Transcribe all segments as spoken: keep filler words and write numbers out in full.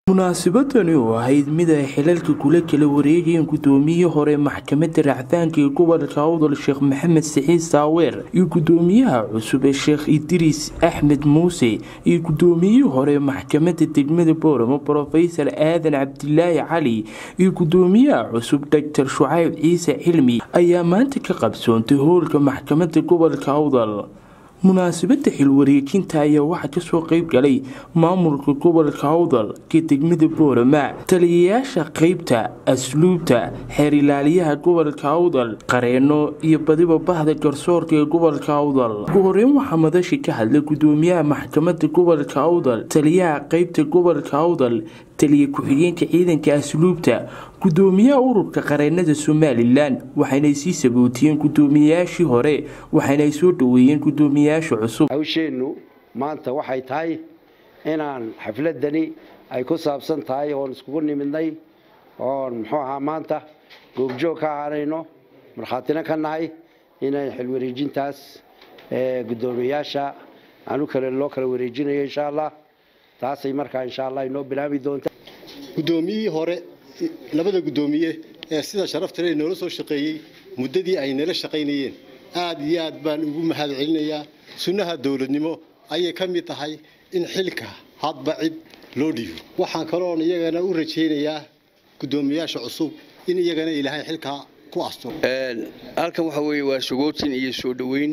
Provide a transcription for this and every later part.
munaasabadani oo ahayd mid ay xilalka kula kala wareegayeen gudoomiyihii hore maxkamadda racfaanka ee gobolka Awdal Sheekh Maxamed Saciid Saaweer iyo gudoomiyaha cusub ee Sheekh Idris Axmed Muuse iyo gudoomiyihii hore maxkamadda degmada Booramo Professor Aadan Cabdilaahi Cali iyo gudoomiyaha cusub Doctor Shucayb Ciise Cilmi ayaa maanta ka qabsoontay hoolka maxkamadda gobolka Awdal. munaasabada xil wareejinta ayaa waxa ka soo qayb galay maamulka gobolka Awdal ee degmada Boorama, taliyayaasha qaybta asluubta, xeer ilaaliyaha gobolka Awdal, qareeno iyo badiba bahda garsoorka ee gobolka Awdal. ugu horreyn waxaa madasha ka hadlay gudoomiyaha maxkamadda gobolka Awdal, taliyaha qaybta gobolka Awdal, taliye ku-xigeenka ciidanka asluubta, gudoomiyaha ururka qareenada Somaliland, waxayna sii sabootiyeen gudoomiyaashii hore, waxayna soo dhaweeyeen gudoomiyaasha cusub. hawsheenu maanta waxay tahay inaan xafladani ay ku saabsan tahay oo iskugu nimidnay oo muxuu ahaa maanta goobjoog ka ahaanayno marxaatina ka nahay inay xil wareejintaas ee gudoomiyaasha aanu kale loo kala wareejinayo insha Allah taasay markaa insha Allah inoo bilaabi doonto. gudoomiyihii hore labada gudoomiye ee sida sharafta leh noola soo shaqeeyay muddadii ay nala shaqeynayeen aad iyo aad baan ugu mahad celinayaa. sunnaha dawladnimo ayay ka mid tahay in xilka hadba cid loo dhiibo. waxaan kaloo iyagana u rajaynayaa gudoomiyaasha cusub in iyagana Ilaahay xilka ku asto. een halkan waxa weeye waa sugootin iyo soo dhaweyn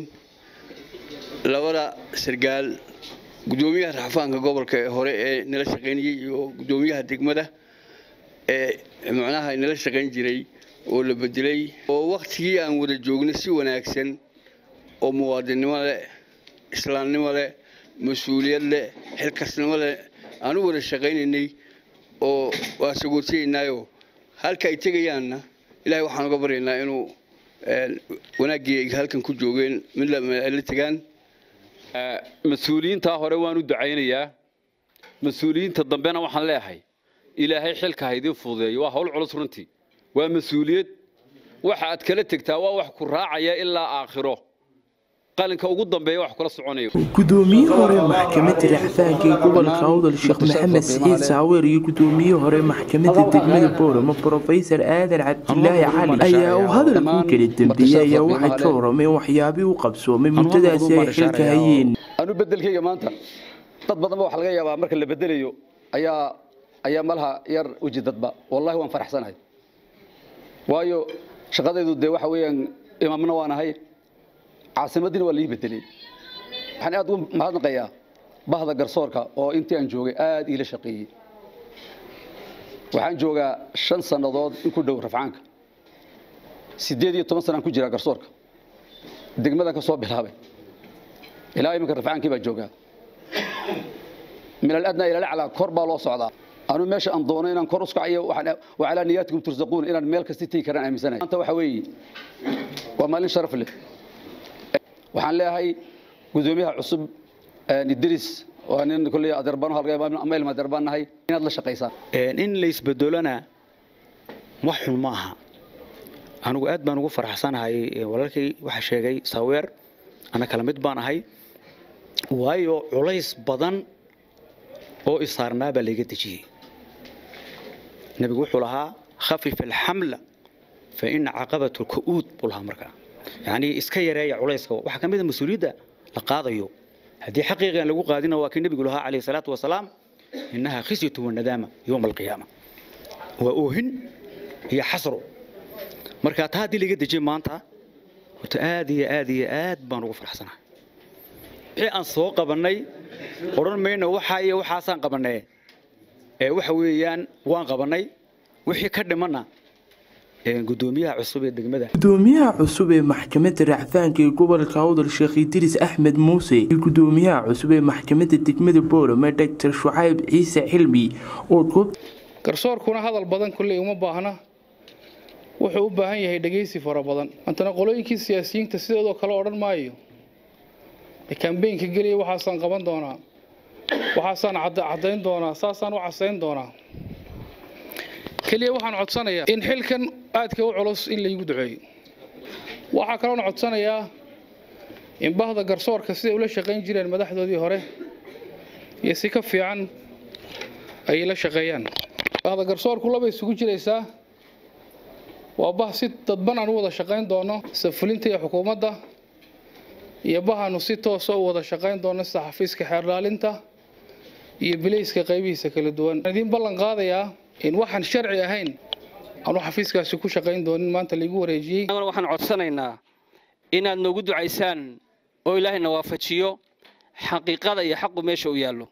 labada sargaal gudoomiyaha racfaanka gobolka hore ee nala shaqeynayay iyo gudoomiyaha degmada ee macnaha nala shaqeyn jiray oo la bedelay oo waqtigii aan wada joognay si wanaagsan oo muwaadinimo leh, islaamnimo leh, mas'uuliyad leh, xilkasnimo leh aan wada shaqeynaynay oo waa sagootiyeynaayo halka ay tagayaanna Ilaahay waxaan uga baryaynaa inuu wanaagii halkan ku joogeen mid la tagaan. مسؤولين تاهره وانو دعينيا مسؤولين تضمبنا وحن لاهي إلهي حلك هيدي فوضي وهول علص رنتي ومسؤولية واحد كلتك توا واحد كراعية إلا آخره قال إنك وجود ضمبي واحد كلا صعوني. gudoomiye hore maxkamadda racfaanka ee gobolka Awdal Sheekh Maxamed Saciid Saaweer iyo gudoomiye hore maxkamadda degmada Booramo Professor Aadan Cabdilaahi Cali ayaa u hadal ku kala dambeeyay ayaa waxa ka waramay waxyaabihii uu qabsoomay muddadaas ay xilka hayeen. anu bedelkayga maanta dad badan waxa laga yaabaa marka la bedelayo ayaa ayaa malaha yar wajidadba wallahi waan faraxsanahay waayo shaqadaydu de waxa weeyaan imaamna waan ahay caasimadina waa lii bedelay waxaan aad u mahadnaqayaa bahda garsoorka oo intii aan joogay aad ila shaqeeyay waxaan joogaa shan sanadood in ku dhow rafcaanka sideed iyo toban sano ku jira garsoorka degmada ka soo bilaabay ilaa imika rafcaankii baa joogaa min al-adna ila al-a'la kor baa loo socdaa anu meesha aan doono inaan kor u skaciyo waxaan wa ala niyatikum turzaquun inaan meel kasta tii karaan aaminsanahay anta waxa weey waa maalin sharaf leh waxaan leeyahay gudoomiyaha cusub Idris oo nin kulli aderbaan halka ama ilma aderbanahay inaad la shaqeysaan in la isbeddelana wax xun ma aha anigu aad baan ugu faraxsanahay walaalkay waxa sheegay Saaweer ana kala mid baan ahay waayo culays badan oo isaarnaa baa laga dajiyay nabigu wuxuu lahaa khafif al-hamla fa in aqabatu al-qu'ud bulaha markaa يعني iska yareeya culayska waxa kamid ah mas'uuliyadda la qaadayo hadii xaqiiqan lagu qaadina waa kii nabiga lahaa kaleey salaatu wasalaam innaha khisyatu wa nadama yawm al-qiyamah wa oohin iyo xasro marka taa hadii laga dajiyay maanta horta aad iyo aad iyo aad baan ugu faraxsanahay ee aan soo qabanay oran meeyna waxa iyo waxaasan qabanay ee waxa weeyaan waan qabanay wixii ka dhimana gudoomiyaha cusub ee degmada gudoomiyaha cusub ee maxkamadda racfaanka ee gobolka Awdal Sheekh Idris Axmed Muuse iyo gudoomiyaha cusub ee maxkamadda degmada Booramo Doctor Shucayb Ciise Cilmi oo goob garsoorkuna hadal badan kulli uma baahna wuxuu u baahan yahay dhageysi fara badan antana qolooyinkii siyaasiyiinta sidoo kale oran maayo ee campaign-ka galiya waxaan qaban doonaa waxaan cadayn doonaa saasaan u casayn doonaa kaliya waxaan codsanayaa in xilkan aadka u culus in la igu duceeyo waxa kale oo codsanayaa in bahda garsoorka sida ula shaqeyn jireen madaxdoodii hore iyo si ka fiican ay la shaqeeyaan bahda garsoorku laba isugu jiraysaa waa bah si dadban aan u wada shaqeyn doono safulinta iyo xukuumadda iyo bahanu si toos ah u wada shaqeyn doono xafiiska xeerlaalinta iyo bilayska qaybihiisa kala duwan idin ballan qaadayaa in waxaan sharci ahayn aanu xafiiskaasi ku shaqeyn doonin maanta lagu wareejiyay waxaan codsanaynaa inaad noogu ducaysaan oo Ilaahay na waafajiyo xaqiiqada iyo xaqu meesha u yaalo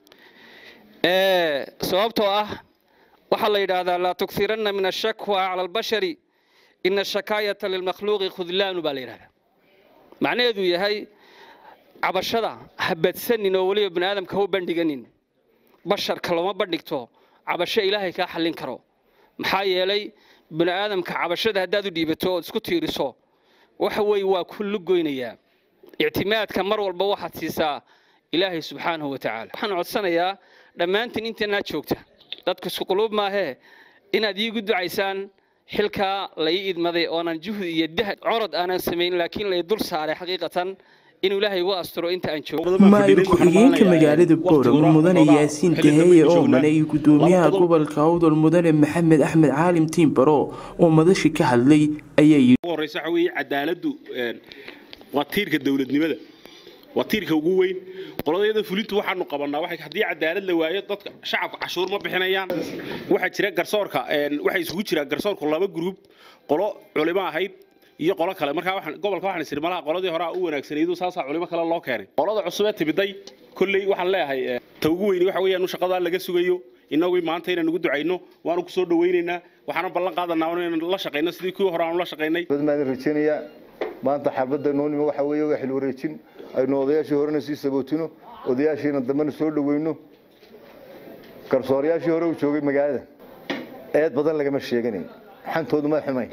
ee sababtoo ah waxa la yiraahdaa la tukfiranna min ash-shakwa 'ala al-bashari inna ash-shakayata lil-makhluqi khudlan baa la yiraahdaa macnaheedu yahay cabashada habadsanin oo waliba bani'aadamka u bandhiganin basharka lama bandhigto cabasho Ilaahay ka xallin karo maxaa yeelay bani'aadamka cabashada hadaad u dhiibato oo isku tiiriso waxa way waa kullu goynaya اعتمادك مر walba waxaad siisaa Ilaahay subhanahu wa ta'ala waxaan codsanayaa dhamaantiin inta joogta dadku isku qulub ma ahe inaad iigu ducaysaan xilka la idmaday oo aan juhud iyo dahad corod aanan sameyn laakiin la dul saaray xaqiiqatan inuu Ilaahay ugu asturo inta aan joogo maayirku xigeenka magaalada Boorama mudane Yaasiin Tahaye oo manay gudoomiyaha gobolka Awdal mudane Maxamed Axmed Caalim Tiimbaro oo madashi ka hadlay ayay horeysa xawii cadaaladu watiirka dawladnimada watiirka ugu weyn qoladayda fulintu waxaanu qabanaa waxay hadii cadaalad la waayo dadka shacabka cashuur ma bixinayaan waxa jira garsoorka waxa isugu jira garsoorku laba group qolo culimo ahayd iyo qolo kale marka waxaan gobolka waxaan isir malaha qoladii hore u wanaagsaneeyo saasa culimo kale loo keenay qolada cusub ee tibiday kulli waxaan leeyahay ta ugu weyn waxa weeyaan shaqada laga sugayo inagu maanta inaan ugu ducayno waan ku soo dhaweynaynaa waxaan ballan qaadanaa inaan la shaqeyno sidii kuwa hore aan la shaqeynay badmaan rajeenaya maanta xabada noonimo waxa weeye wax la wareejin aynu odayaashii horena si sabootino odayaashiina dambana soo dhaweyno garsooriyaashii hore u joogay magaalada eed badan laga ma sheeganin xantoodu ma xumayn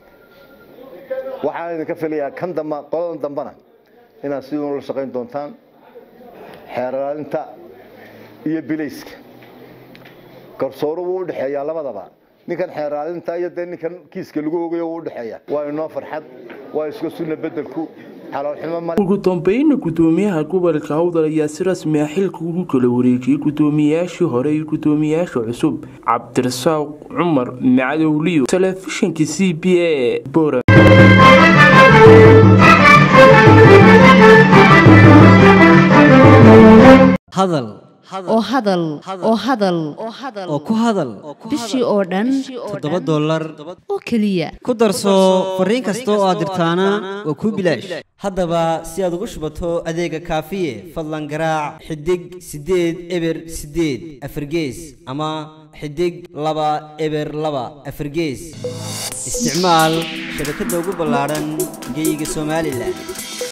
waxaan idin ka filayaa kan damba qoladan dambana inaad sidoo la shaqeyn doontaan xeeraalinta iyo bilayska garsooru uu dhaxeeyaa labadaba ninkan xeeraalinta iyo ninkan kiiska lagu ogayo uu dhaxeeyaa waa inoo farxad waa isku sunna bedelku ugu dambeyn gudoomiyaha gobolka Awdal ayaa si rasmi ah xilka ugu kala wareejiyay gudoomiyaashii hore iyo gudoomiyaasha cusub Cabdirasaaq Cumar Macadowliyo telefishinka C B A Boorama hadal oo hadal oo hadal oo ku hadal bishii oo dhan toddoba dollar oo kaliya ku darso fariin kasta oo aad dirtaana waa ku bilaash haddaba si aad ugu shubato adeega kaafiye fadlan garaac xidig sideed eber sideed afargees ama xidig laba eber laba afargees isticmaal shabakadda ugu ballaaran geyga Soomaaliland.